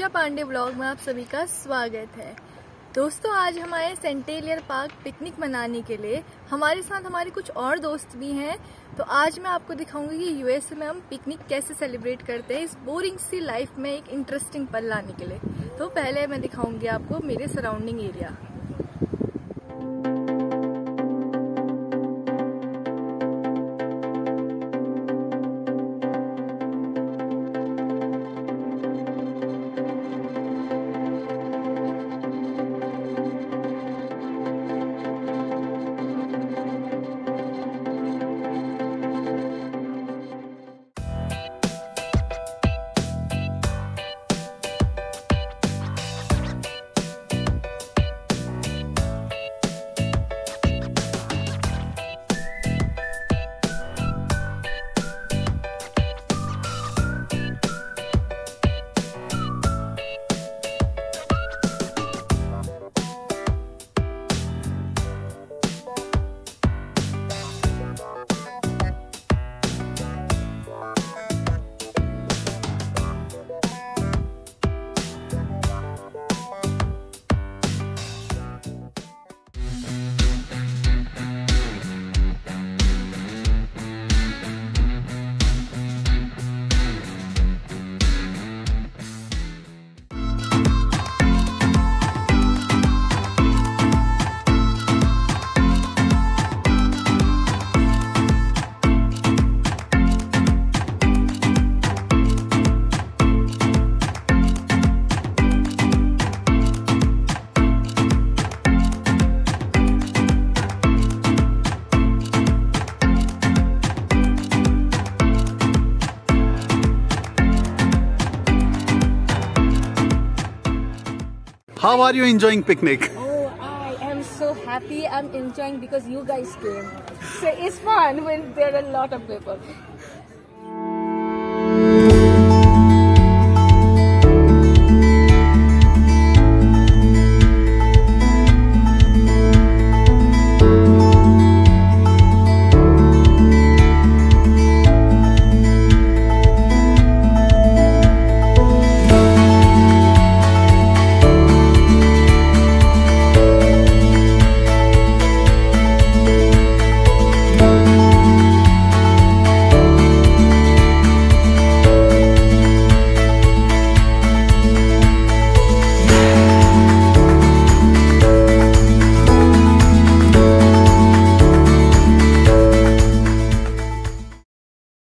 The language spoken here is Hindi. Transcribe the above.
ऋचा पांडे ब्लॉग में आप सभी का स्वागत है। दोस्तों, आज हम आए सेंटेलियर पार्क पिकनिक मनाने के लिए। हमारे साथ हमारे कुछ और दोस्त भी हैं। तो आज मैं आपको दिखाऊंगी कि यूएसए में हम पिकनिक कैसे सेलिब्रेट करते हैं, इस बोरिंग सी लाइफ में एक इंटरेस्टिंग पल लाने के लिए। तो पहले मैं दिखाऊंगी आपको मेरे surrounding area. How are you enjoying picnic? Oh, I am so happy. I'm enjoying because you guys came. So it's fun when there are a lot of people.